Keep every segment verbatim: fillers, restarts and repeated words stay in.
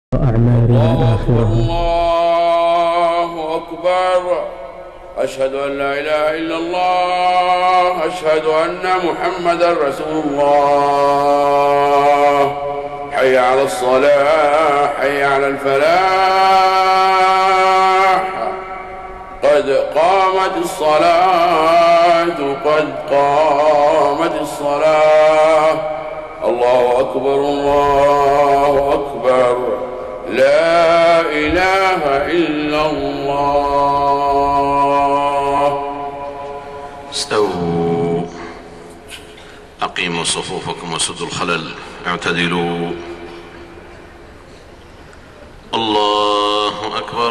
وأعمالنا آخرها. الله أكبر. أشهد أن لا إله إلا الله. أشهد أن محمدا رسول الله. حي على الصلاة، حي على الفلاح، قد قامت الصلاة، قد قامت الصلاة. الله أكبر، الله أكبر، لا إله إلا الله. استووا، أقيموا صفوفكم وسدوا الخلل، اعتدلوا. الله أكبر،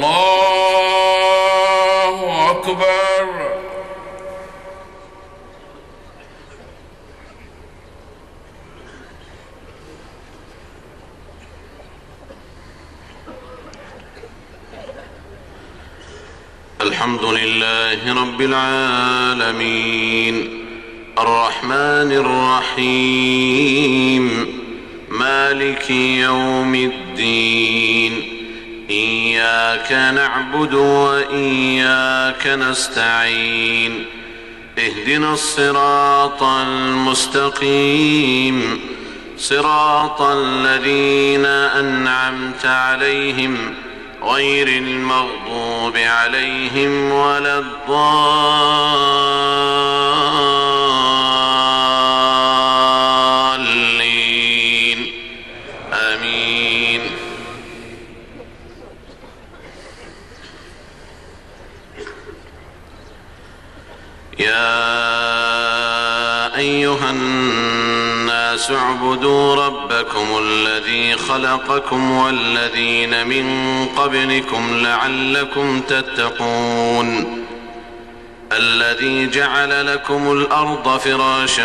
الله أكبر. الحمد لله رب العالمين، الرحمن الرحيم، مالك يوم الدين. إياك نعبد وإياك نستعين، اهدنا الصراط المستقيم، صراط الذين أنعمت عليهم غير المغضوب عليهم ولا الضالين، آمين. يا أيها الناس اعبدوا ربكم الذي خلقكم والذين من قبلكم لعلكم تتقون. الذي جعل لكم الأرض فراشا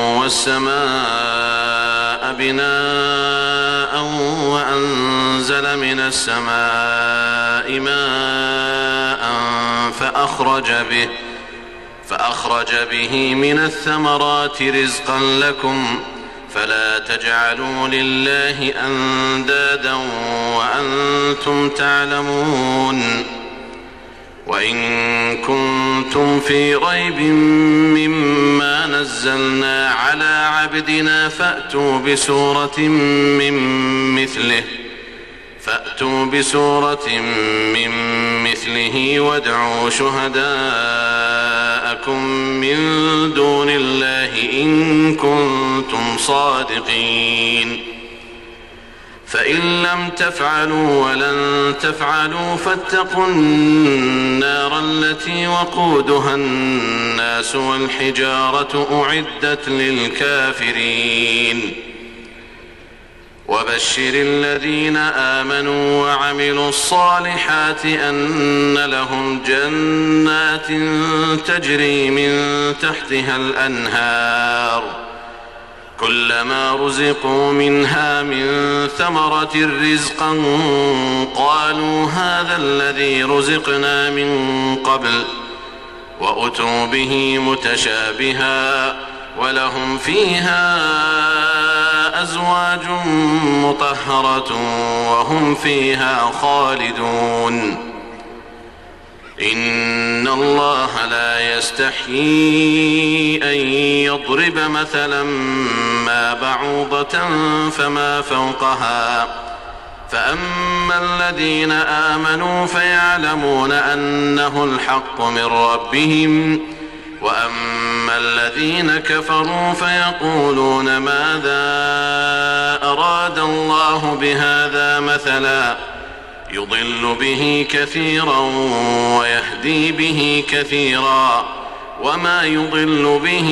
والسماء بناء وأنزل من السماء ماء فأخرج به فأخرج به من الثمرات رزقا لكم، فلا تجعلوا لله أندادا وأنتم تعلمون. وإن كنتم في ريب مما نزلنا على عبدنا فأتوا بسورة من مثله فأتوا بسورة من مثله وادعوا شهداءكم من دون الله إن كنتم صادقين. فإن لم تفعلوا ولن تفعلوا فاتقوا النار التي وقودها الناس والحجارة أعدت للكافرين. وبشر الذين آمنوا وعملوا الصالحات أن لهم جنات تجري من تحتها الأنهار، كلما رزقوا منها من ثمرة رزقا قالوا هذا الذي رزقنا من قبل، وأتوا به متشابها، ولهم فيها أزواج مطهرة وهم فيها خالدون. إن الله لا يستحيي أن يضرب مثلا ما بعوضة فما فوقها، فأما الذين آمنوا فيعلمون أنه الحق من ربهم، وأما الذين كفروا فيقولون ماذا أراد الله بهذا مثلا، يضل به كثيرا ويهدي به كثيرا، وما يضل به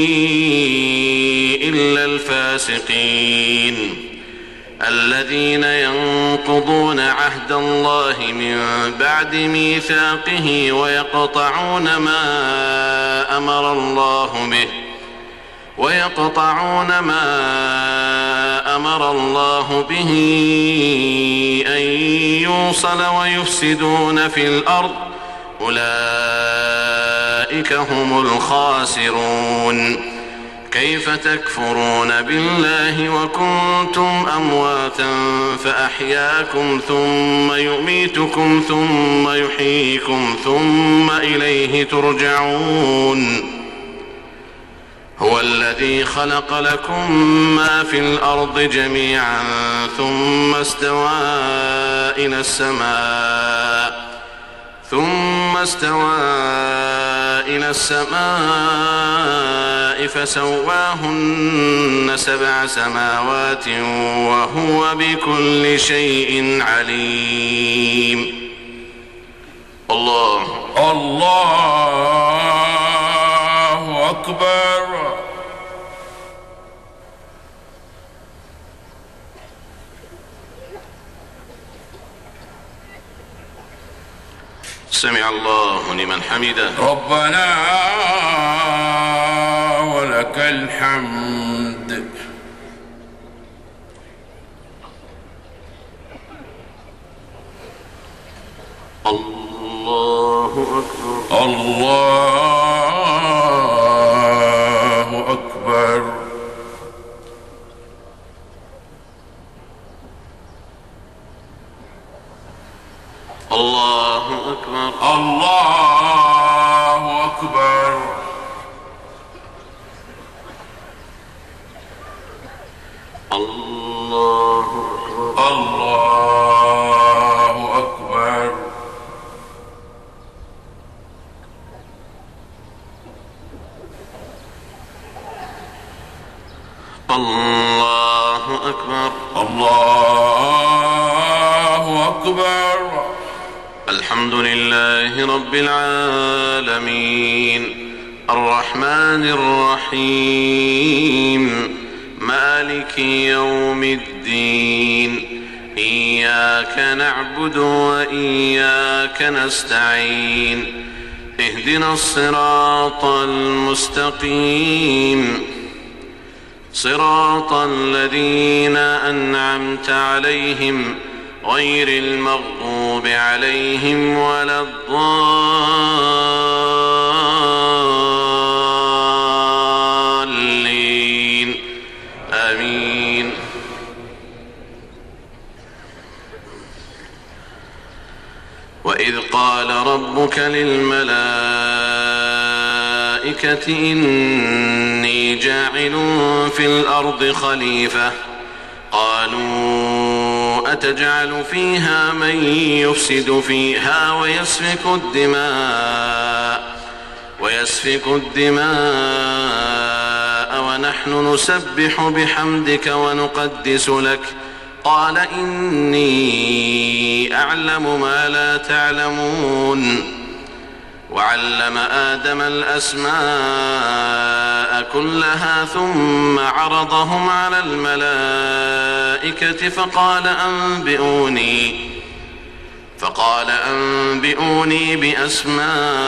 إلا الفاسقين الذين ينقضون عهد الله من بعد ميثاقه ويقطعون ما أمر الله به ويقطعون ما أمر الله به أن يوصل ويفسدون في الأرض، أولئك هم الخاسرون. كيف تكفرون بالله وكنتم أمواتا فأحياكم ثم يميتكم ثم يحييكم ثم إليه ترجعون هو الذي خلق لكم ما في الأرض جميعا ثم استوى إلى السماء ثم استوى إلى السماء فسواهن سبع سماوات وهو بكل شيء عليم. الله الله أكبر. سمع الله لمن حمده. ربنا ولك الحمد. الله أكبر. الله أكبر. الله أكبر. الله أكبر. الله أكبر. الله أكبر. الله أكبر. الله أكبر. الحمد لله رب العالمين الرحمن الرحيم مالك يوم الدين إياك نعبد وإياك نستعين اهدنا الصراط المستقيم صراط الذين أنعمت عليهم غير المغضوب عليهم ولا الضالين آمين. وإذ قال ربك للملائكة إني جاعل في الأرض خليفة قالوا أتجعل فيها من يفسد فيها ويسفك الدماء ويسفك الدماء ونحن نسبح بحمدك ونقدس لك قال إني أعلم ما لا تعلمون. وعلم آدم الأسماء كلها ثم عرضهم على الملائكة فقال أنبئوني فقال أنبئوني بأسماء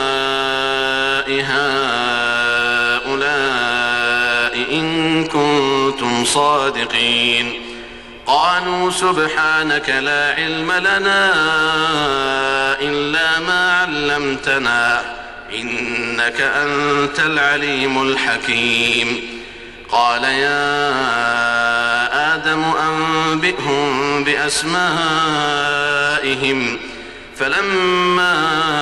هؤلاء إن كنتم صادقين. قالوا سبحانك لا علم لنا إلا ما علمتنا إنك أنت العليم الحكيم. قال يا آدم أنبئهم بأسمائهم فلما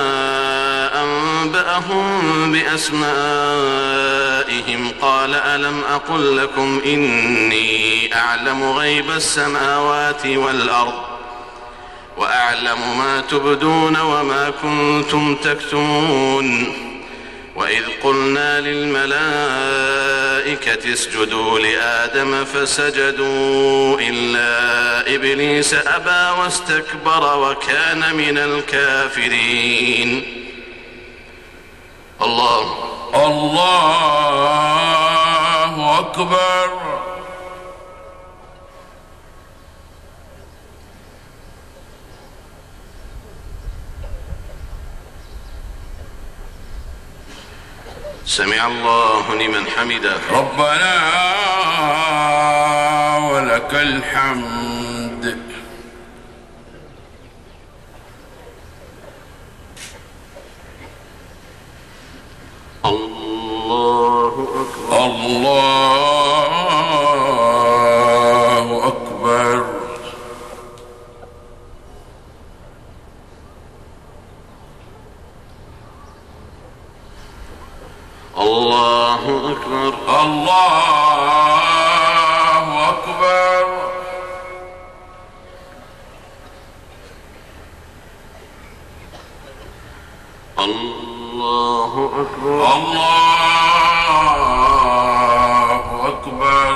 أنبأهم بأسمائهم قال ألم أقل لكم إني أعلم غيب السماوات والأرض وأعلم ما تبدون وما كنتم تكتمون. وإذ قلنا للملائكة اسجدوا لآدم فسجدوا إلا إبليس أبى واستكبر وكان من الكافرين. الله الله أكبر. سمع الله لمن حمده. ربنا ولك الحمد. الله أكبر. الله الله أكبر. الله أكبر. الله أكبر. الله أكبر.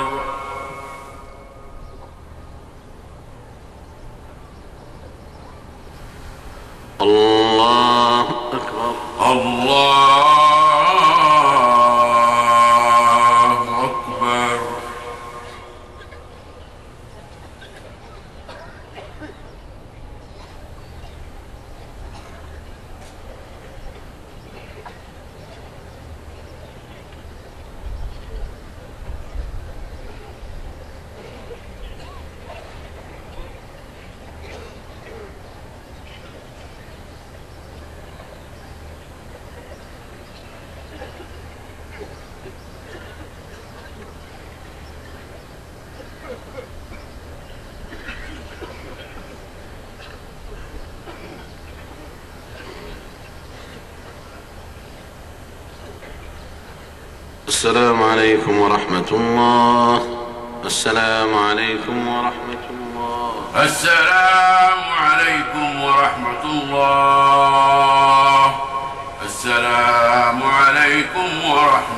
الله أكبر. الله أكبر. السلام عليكم ورحمة الله. السلام عليكم ورحمة الله. السلام عليكم ورحمة الله. السلام عليكم ورحمة